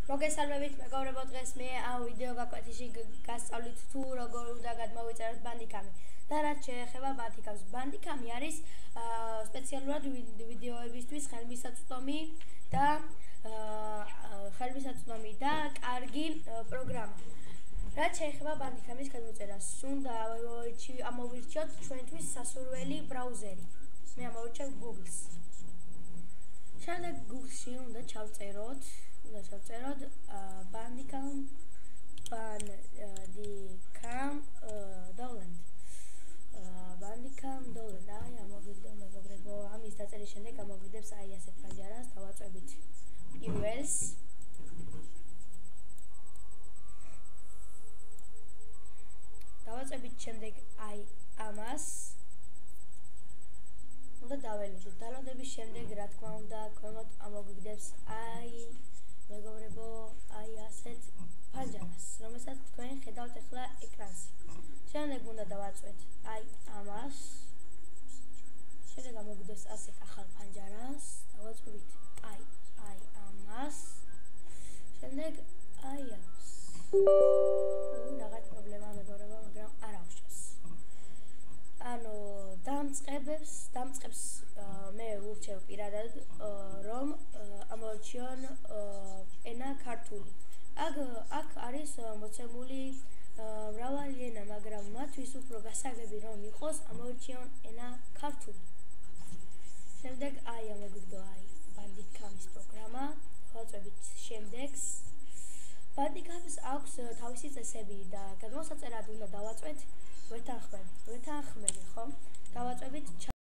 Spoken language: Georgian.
მოგესალმებით მეგობრებო, დღეს მე ამ ვიდეო გაკვეთილში გასწავლით თუ როგორ უნდა გადმოვიწეროთ ბანდიკამი. და რაც შეეხება ბანდიკამს. ბანდიკამი არის სპეციალურად ვიდეოებისთვის ხელმისაწვდომი და კარგი პროგრამა. რაც შეეხება ბანდიკამის გადმოწერას, უნდა ამოვირჩიოთ ჩვენთვის სასურველი ბრაუზერი. მე ამოვირჩევ Google-ს. შემდეგ Google-ში უნდა ჩავწეროთ Bandicam download. Bandicam download. აი ამოვიდო მეგობრებო, ამის დაწერის შემდეგ ამოვიდებს აი ასეთ პანჯარას, დავაწვევით პირველს. დავაწვევით შემდეგ აი ამას. უნდა დაველოდოთ. დალოდების შემდეგ რა თქმა უნდა, ქვემოთ ამოვიდებს აი მეგობრებო, აი ასეთ პანჯარას, რომელსაც თქვენ ხედავთ ახლა ეკრანზე. შემდეგ უნდა დავაწვეთ აი ამას. შემდეგ ამოვიდებს ასეთ ახალ პანჯარას, დავაწვევით აი ამას. შემდეგ აი ამას. რაღაც პრობლემა მეგობრებო, მაგრამ არ აღჭას. ანუ დამწყებს მე ვურჩევ პირადად რომ ამოვირჩიონ ენა ქართული. აქ არის მოცემული მრავალი ენა, მაგრამ მათთვის უფრო გასაგები რომ იყოს ამოვირჩიონ ენა ქართული. შემდეგ აი ამოვიგდო აი ბანდიკამის პროგრამა, დავაწვევით შემდეგს. ბანდიკამს აქვს თავისი წესები და გადმოსაწერად უნდა დავაწვეთ ვეთანხმები, ხო? დავაწვევით